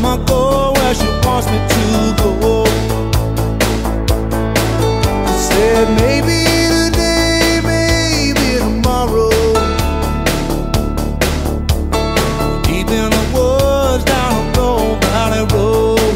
I'ma go where she wants me to go. She said maybe today, maybe tomorrow. Deep in the woods, down a Gold Valley road.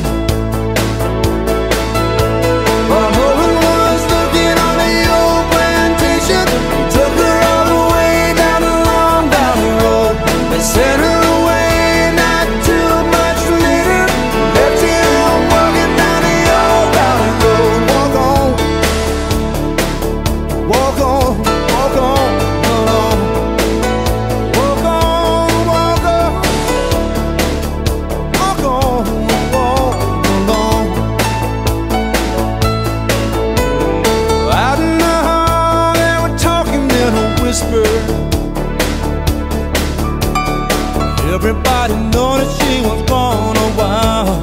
While no one was looking on the old plantation, took her all the way down the long valley road. They sent her away not too much later, left him walking down the old valley road. Walk on, walk on, walk on, along. Walk on, walk on, walk on, walk along. Out in the hall they were talking in a whisper. Everybody knew that she was gone a while.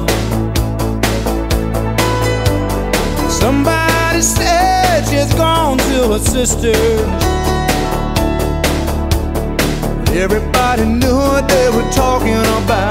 Somebody said she's gone to her sister. Everybody knew what they were talking about.